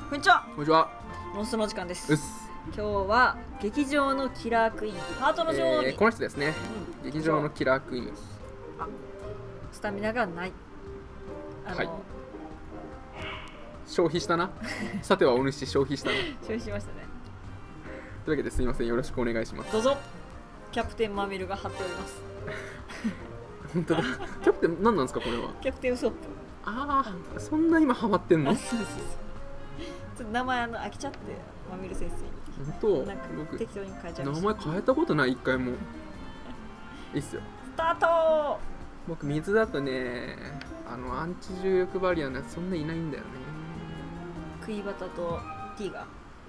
こんにちは。 こんにちは。 モンストの時間です。 うっす。 今日は劇場のキラークイーン、ハートの女王に、 この人ですね、劇場のキラークイーン。 スタミナがない。 はい。消費したな。さてはお主消費したな。 消費しましたね。 というわけですみません、よろしくお願いします。 どうぞ。キャプテンマミルが貼っております。 本当だ。キャプテン何なんですかこれは。 キャプテンウソップ。 ああ、そんな今ハマってんの？ そうそうそう。ちょっと名前飽きちゃってマミル先生に。 本当。 なんか適当に変えちゃいま名した。 前変えたことない一回も。いいっすよ。 スタート。 僕水だとね、アンチ重力バリアのやつそんないないんだよね。 クイバタとティガ。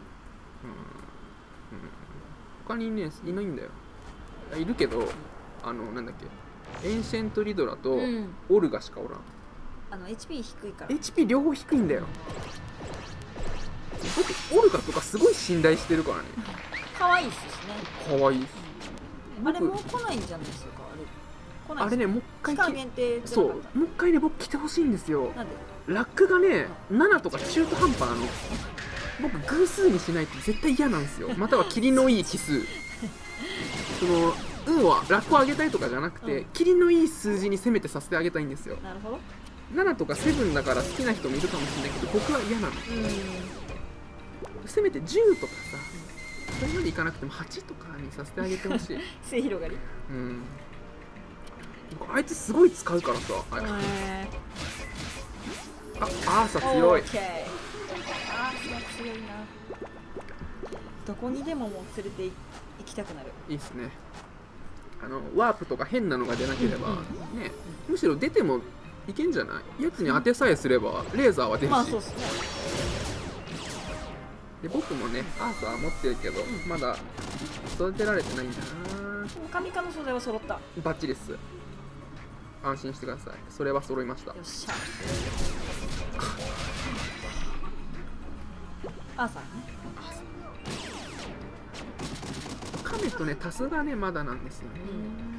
他にねいないんだよ。いるけど、なんだっけ、エンシェントリドラとオルガしかおらん。 HP 低いから。 HP 両方低いんだよ。僕オルガとかすごい信頼してるからね。 可愛いっすしね。 可愛い。 あれもう来ないんじゃないですか。 あれね、もう一回期間限定。 そう、もう一回ね僕来てほしいんですよ。 なんで？ ラックがね7とか中途半端なの。僕偶数にしないと絶対嫌なんですよ。または霧のいい奇数。その運はラックを上げたいとかじゃなくて、霧のいい数字にせめてさせてあげたいんですよ。 なるほど。 7とか7だから好きな人もいるかもしれないけど、僕は嫌なの。せめて10とかさ、それまでいかなくても8とかにさせてあげてほしい。 末広がり。 あいつすごい使うからさ。アーサ強い。 アーサ強いな。どこにでももう連れて行きたくなる。 いいっすね。ワープとか変なのが出なければね、むしろ出てもいけんじゃない？やつに当てさえすればレーザーは出るし。 まあそうっすね。 で僕もねアーサー持ってるけど、まだ育てられてないんだな。 カミカの素材は揃った。 バッチリっす。安心してください。それは揃いました。 よっしゃ。アーサーね。 カメとねタスがねまだなんですよね。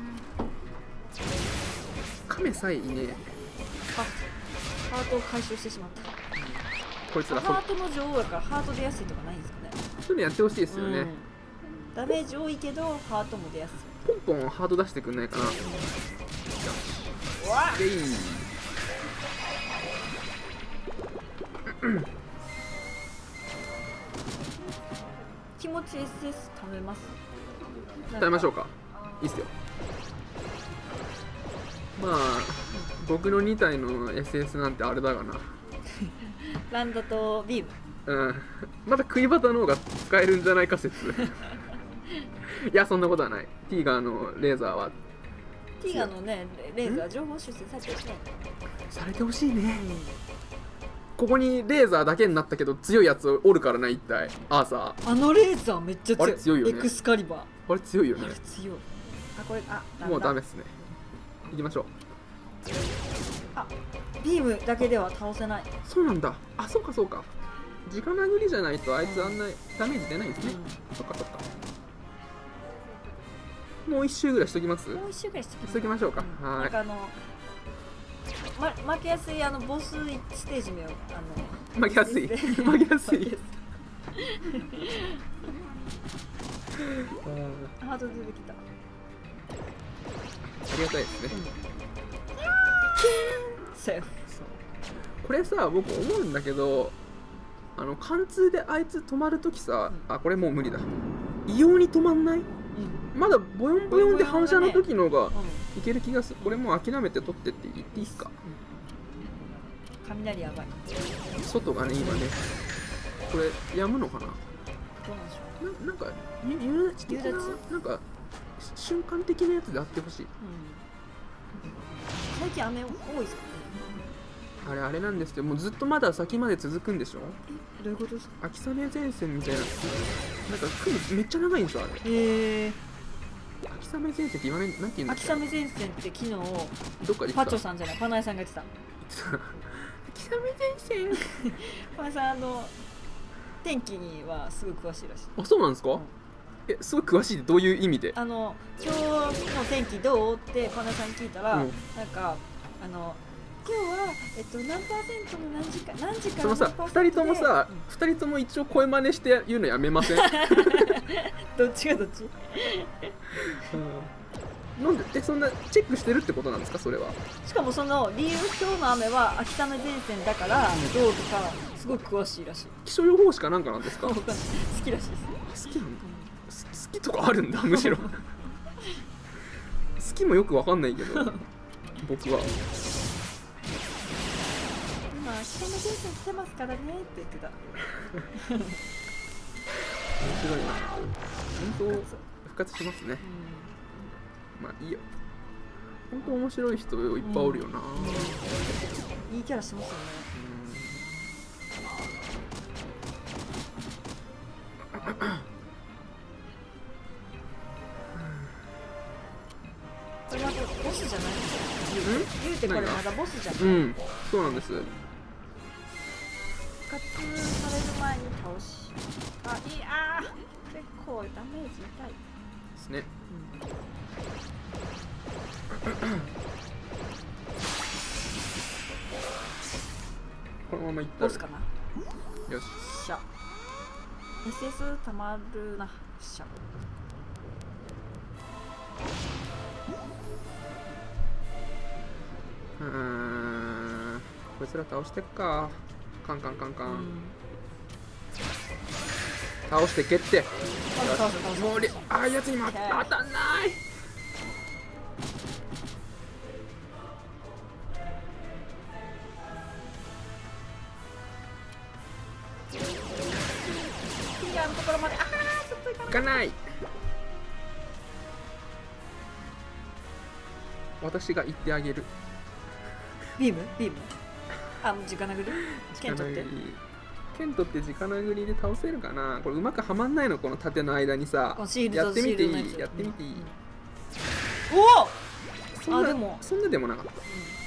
カメさえいねえ。 ハートを回収してしまった。 こいつらハートの女王だからハート出やすいとかないんですかね。 そういうのやってほしいですよね。 ダメージ多いけどハートも出やすい。ポンポンハート出してくんないかな。でいい。 気持ち SS 貯めます。 食べましょうか。いいっすよ。まあ、僕の2体の SS なんてあれだがな。 ランダとビーム。 まだ食いバタの方が使えるんじゃないか説。いやそんなことはない。ティーガーのレーザーはティーガーのねレーザー情報修正されてほしいね。 されてほしいね。ここにレーザーだけになったけど強いやつおるからな。一体アーサーレーザーめっちゃ強い。 あれ強いよね。 エクスカリバーあれ強いよね。 あれ強い。これもうダメっすね。行きましょう。 ビームだけでは倒せない。 そうなんだ。そうかそうか。直殴りじゃないとあいつあんなダメージ出ないんですね。そっかそっか。もう一周ぐらいしときます？ もう一周ぐらいしときましょうか。 はい。負けやすいボスステージ名を負けやすい負けやすい。 ハート出てきた。 ありがたいですね。 セーフ。 これさ僕思うんだけど、貫通であいつ止まるときさ、これもう無理だ。異様に止まんない？まだボヨンボヨンで反射の時のがいける気がする。これもう諦めて取ってって言っていいですか？ 雷やばい。 外がね今ね、これやむのかな？ どうなんでしょう。なんか夕立的な、なんか瞬間的なやつであってほしい。 最近雨多いですかね。 あれなんですけど、もうずっとまだ先まで続くんでしょ？ どういうことですか？ 秋雨前線みたいな、なんか雲めっちゃ長いんでしょあれ。秋雨前線って言わない、なんて言うんだっけ？ 秋雨前線って昨日どっかでパチョさんじゃない、パナエさんが言ってた。 秋雨前線。 パナエさん天気にはすごい詳しいらしい。 そうなんですか？すごい詳しいってどういう意味で？ 今日の天気どうってパナエさんに聞いたら、なんか今日は何パーセントの何時間そのさ2人ともさ、2人とも一応声真似して言うのやめません？ どっちがどっち？ なんでそんなチェックしてるってことなんですかそれは？ しかもその理由、今日の雨は秋雨前線だからどうとかすごい詳しいらしい。 気象予報士かなんかなんですか？ わかんない。好きらしいです。 好きなんだ。好きとかあるんだむしろ。好きもよくわかんないけど僕は。 今秋雨前線来てますからねって言ってた。 面白いな。本当復活しますね。まあいいよ。本当面白い人いっぱいおるよな。 いいキャラしますよね。これまたボスじゃないですか。言うてこれまだボスじゃない。 うん、そうなんです。 復活される前に倒し。結構ダメージ痛い。 ですね。このままいったらボスかな。 よし。 しゃ。SS たまるな。しゃ。 こいつら倒してっか。カンカンカンカン。倒してけって。もうああいうやつにも当たんない。 のところまで、ちょっと行かない。私が行ってあげる。 ビームもう直殴り剣取って剣取って直殴りで倒せるかな。これうまくはまんないのこの盾の間にさ。やってみていい？やってみていい？ おお。 でもそんなでもなかった。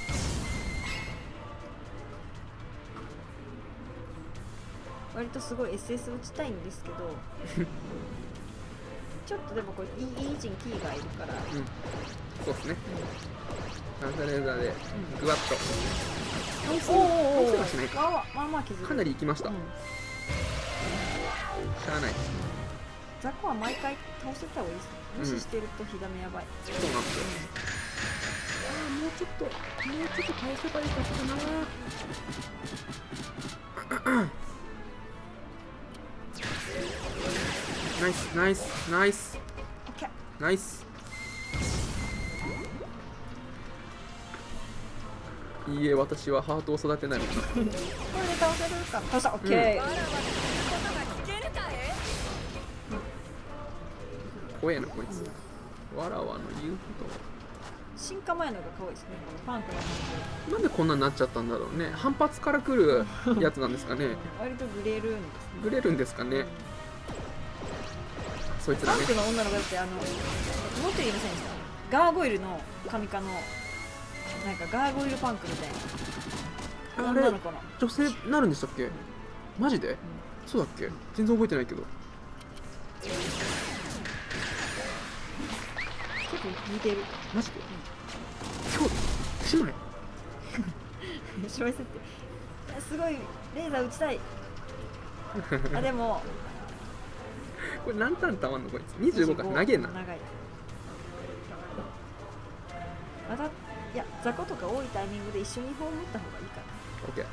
割とすごい SS 打ちたいんですけどちょっとでもこれいい位置にキーがいるから、 そうですね。反射レーザーでグワッと倒せはしないか。 まあまあ削る。 かなりいきました。しゃあない。 雑魚は毎回倒せた方がいいですね。無視してると火ダメやばい。 そうなんですよ。もうちょっと倒せばよかったな。ナイスナイスナイスナイス。いいえ、私はハートを育てないもんな。これで倒せるか。倒した。オッケー。 怖えなこいつ。わらわの言うことは進化前のが可愛いですね。このパンクな感じ。 なんでこんなになっちゃったんだろうね。反発から来るやつなんですかね。 割とグレるんですね。 グレるんですかね。そいつらね。 パンクの女の子だってもっと言いませんでした。ガーゴイルの神化のなんかガーゴイルパンクみたいな。女の子の女性なるんでしたっけ？マジで？そうだっけ？全然覚えてないけど。 結構似てる。 マジで？今日姉妹姉妹設定すごいレーザー撃ちたい。でもこれ何ターンたまんのこいつ。25か。長えな。 長い。またいや雑魚とか多いタイミングで一緒に砲を持った方がいいかな。 オッケー。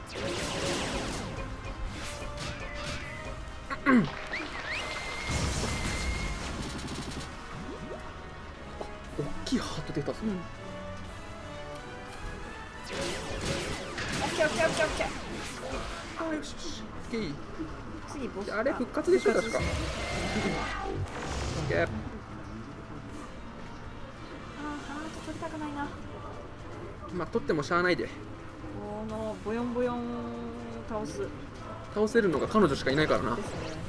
大きいハート出たぞ。 オッケーオッケーオッケーオッケー。 あ、よしよし。オッケー。 次ボス。 あれ復活でしょ確か。オッケー。 ハート取りたくないな。 まあ取ってもしゃあないで。 このボヨンボヨン倒せるのが彼女しかいないからな。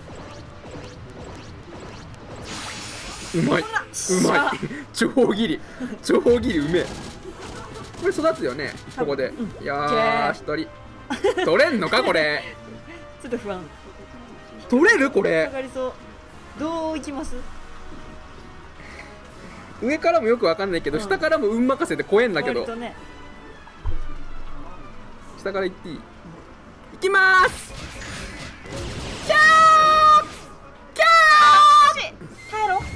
うまい超切りうめえ。これ育つよねここで。よーし取れんのかこれ。 ちょっと不安。 取れるこれ。 上がりそう。どういきます？ 上からもよくわかんないけど、下からも運任せで怖えんだけど。 下から行っていい？行きまーす。キャーキャー耐えろ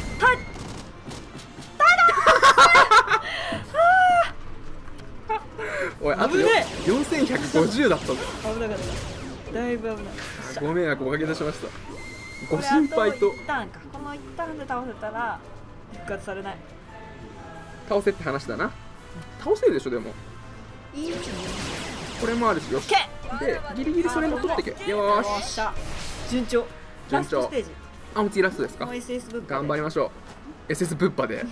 おい、あと危ね 4150だったぞ。 危なかっただいぶ危ないご迷惑おかけいたしました。ご心配と。 これあと一旦かこの一旦で倒せたら復活されない倒せって話だな。倒せるでしょ。でもいい位置にこれもあるしよし。でギリギリそれも取ってけ。よーし。 よっしゃ順調順調ラストステージあ、もう次ラストですか。 もう SS ブック頑張りましょう。 SS ブッパで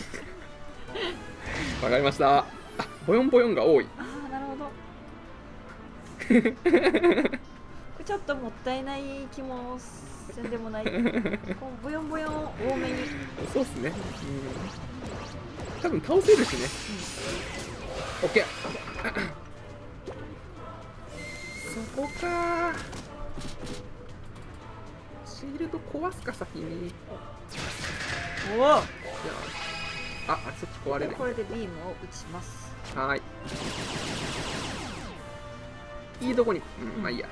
わかりました。あ、ボヨンボヨンが多い。 ああなるほどちょっともったいない気もせんでもないこうボヨンボヨン多めにそうっすね。多分倒せるしね。オッケー。そこか。シールド壊すか先に。 おおあ、そっち壊れない。 これでビームを打ちますはーい。いいとこに、まあいいや。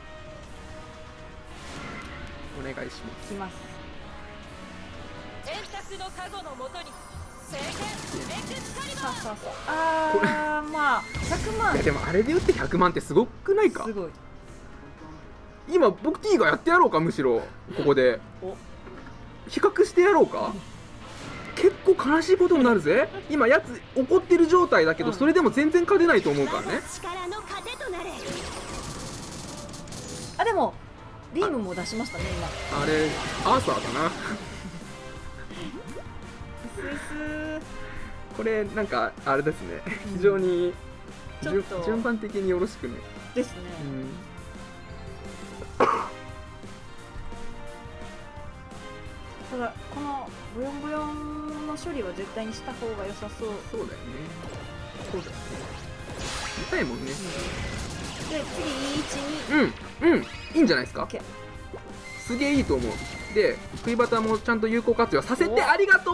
お願いします。 いきます円卓の加護のもとに聖剣エクスカリバー。 さああまあ100万いやでもあれで打って100万ってすごくないか。 すごい今僕 T がやってやろうか。むしろここでお比較してやろうか。結構悲しいことになるぜ。今やつ怒ってる状態だけど、それでも全然勝てないと思うからね。 力の糧となれ。 あでもビームも出しましたね今あれアーサーだな。 SS これなんかあれですね、非常にちょっと順番的によろしくね。 ですね、ただこのボヨンボヨンの処理は絶対にした方が良さそうそうだよね。そうだよね。痛いもんね。 で次いい位置にいいんじゃないですか。 OK すげえいいと思う。で食いバタもちゃんと有効活用させてありがとう。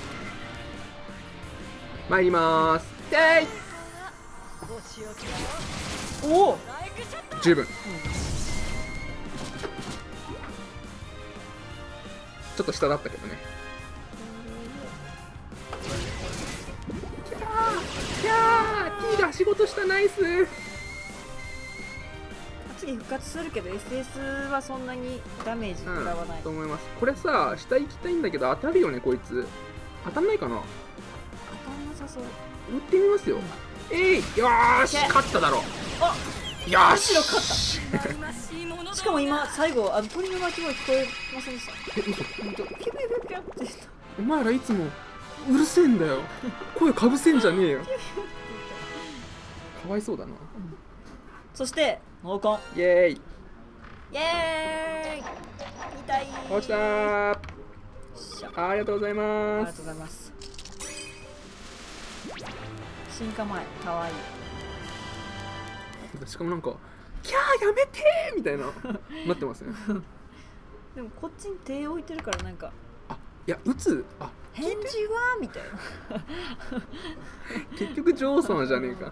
参りまーす。 おお十分、ちょっと下だったけどね。いやー T が仕事した。ナイス。 次復活するけど SS はそんなにダメージ食らわない、 と思います。これさ下行きたいんだけど当たるよね。こいつ当たんないかな。 当たんなさそう打ってみますよ。よーし勝っただろう。 あよーむしろ勝ったししかも今最後鳥の鳴き声聞こえませんでした嘘。 ほんとピュピュピュピュってしたお前らいつもうるせえんだよ。声かぶせんじゃねえよ。かわいそうだな。 そして濃紺イエーイ。 イエーイ痛い落ちたー。 よっしゃありがとうございあります。 がとうございます進化前かわいいしかもなんかキャーやめてーみたいななってますね。 でもこっちに手置いてるからなんかあ、いや打つ。あ、 返事はみたいな結局女王様じゃねえか。へ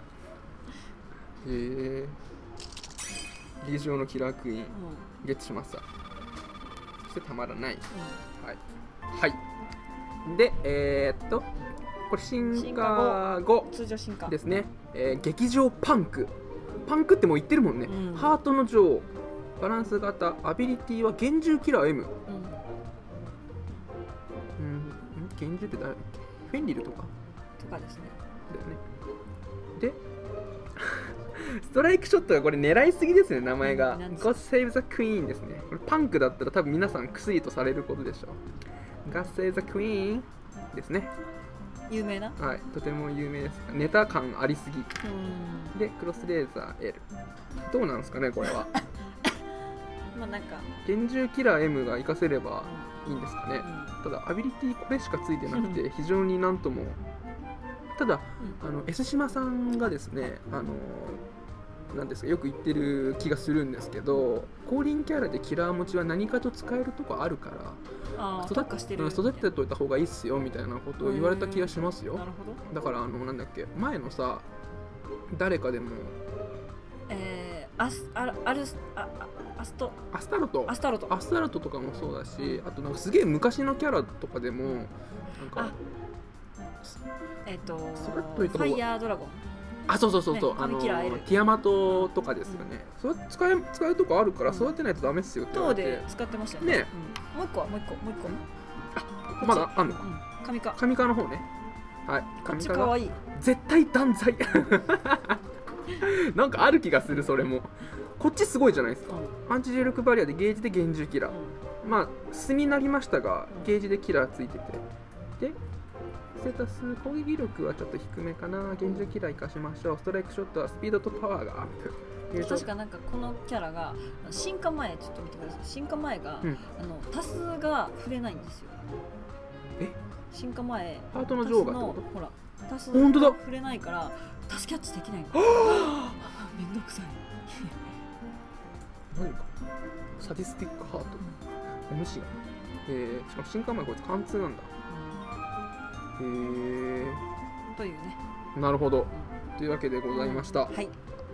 え。リージョンのキラークイーンゲットしました。そしてたまらない。はいはいでこれ進化後通常進化ですね。劇場パンクってもう言ってるもんね。ハートの女王バランス型アビリティは幻獣キラー M。幻獣って誰だっけ。フェンリルとかとかですねだよね。でストライクショットがこれ狙いすぎですね。名前が God Save the Queen ですね。これパンクだったら多分皆さん薬とされることでしょう。God Save the Queen ですね。 有名なはい、とても有名です。ネタ感ありすぎでクロスレーザー L どうなんですかね。これはまあなんか幻獣キラー M が活かせればいいんですかね。ただアビリティこれしかついてなくて非常になんとも。ただS 島さんがですねなんですかよく言ってる気がするんですけど、降臨キャラでキラー持ちは何かと使えるとこあるから育ててといた方がいいっすよみたいなことを言われた気がしますよ。 なるほど。 だからなんだっけ前のさ誰かでもアスタロトとかもそうだし、あとなんかすげえ昔のキャラとかでもなんかスファイヤードラゴン、 そうね、 ティアマトとかですよね、そうやって使うとこあるから、そうやってないとダメっすよって言われて。 で使ってましたよね。もう一個まだあんのか。神化の方ね。はい、 神化かわいい。 絶対断罪なんかある気がする。それもこっちすごいじゃないですか。アンチ重力バリアでゲージで厳重キラー、まあ素になりましたがゲージでキラーついてて、でステータス攻撃力はちょっと低めかな。厳重キラー生かしましょう。ストライクショットはスピードとパワーがアップ。 確かなんかこのキャラが進化前、ちょっと見てください。進化前が、タスが触れないんですよ。進化前ハートの女王がってこと？ ほらタスが触れないからタスキャッチできないの。めんどくさい。 何かサディスティックハート、無視が、しかも進化前こいつ貫通なんだ。 というね。 なるほど、というわけでございました。 はい。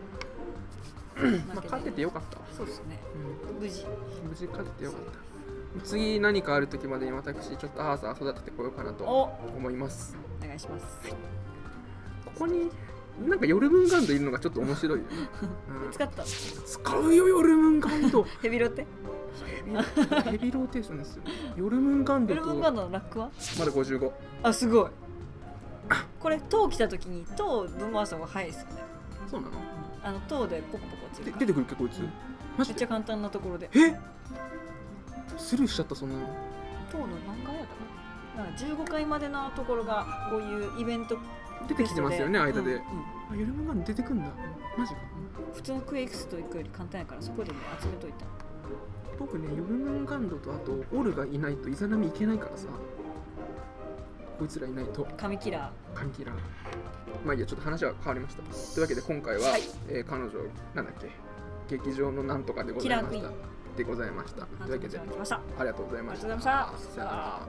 勝ててよかった。 そうですね。無事勝ててよかった。次何かある時までに私ちょっとアーサー育ててこようかなと思います。 お願いします。 ここになんかヨルムンガンドいるのがちょっと面白いよね。使うよヨルムンガンド。 ヘビロテ？ ヘビローテーションですよ。ヨルムンガンドと。 ヨルムンガンドのラックは？ まだ55。 あ、すごい。これ塔来た時に塔ぶん回した方が早いですよね。 そうなの？ 塔でポコポコついて出てくるっけこいつ。 めっちゃ簡単なところで。 スルーしちゃった。そんなの。 塔の何回やったかな。15回までのところがこういうイベント出てきてますよね、間で。ヨルムンガンド出てくんだ。マジか。 普通のクエイクスと行くより簡単やから、そこでね集めといた。 僕ね、ヨルムンガンドとあとオルがいないとイザナミいけないからさ。こいつらいないと。 神キラー。 まあいいや、ちょっと話は変わりました。というわけで今回は、彼女なんだっけ、劇場のなんとかでございました。というわけでありがとうございました。さよなら。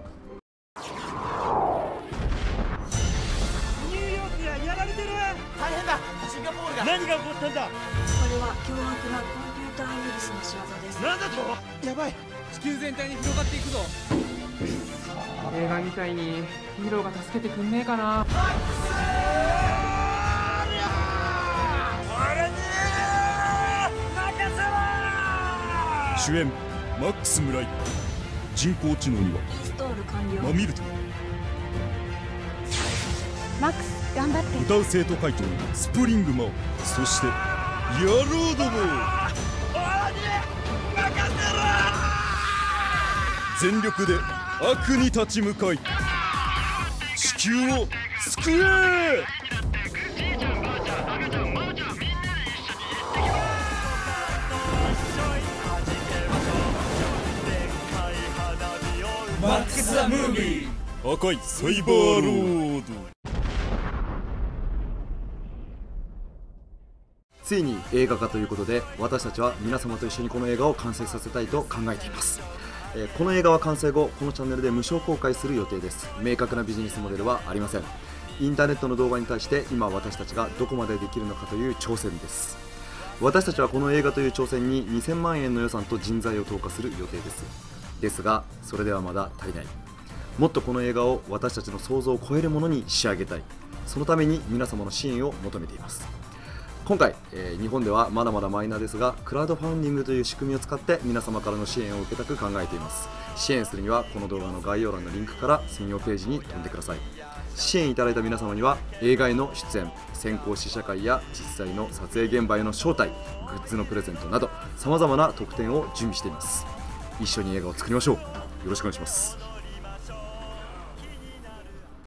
ニューヨークがやられてる。大変だ。シンガポールが。何が起こったんだ。これは凶悪なコンピューターウイルスの仕業です。 なんだと。やばい。地球全体に広がっていくぞ。 映画みたいにヒーローが助けてくんねえかな。 主演マックス・ムライ、人工知能にはインストール完了。 マミルト、 マックス頑張って。 歌う生徒会長スプリングマオ、そして野郎ども全力で悪に立ち向かい地球を救え。 マックス・ザ・ムービー。 赤いサイバーロード。 ついに映画化ということで、私たちは皆様と一緒にこの映画を完成させたいと考えています。この映画は完成後、このチャンネルで無償公開する予定です。明確なビジネスモデルはありません。インターネットの動画に対して今私たちがどこまでできるのかという挑戦です。私たちはこの映画という挑戦に2000万円の予算と人材を投下する予定ですが、それではまだ足りない。もっとこの映画を私たちの想像を超えるものに仕上げたい。そのために皆様の支援を求めています。今回、日本ではまだまだマイナーですが、クラウドファンディングという仕組みを使って皆様からの支援を受けたく考えています。支援するにはこの動画の概要欄のリンクから専用ページに飛んでください。支援いただいた皆様には映画への出演、先行試写会や実際の撮影現場への招待、グッズのプレゼントなど様々な特典を準備しています。一緒に映画を作りましょう。よろしくお願いします。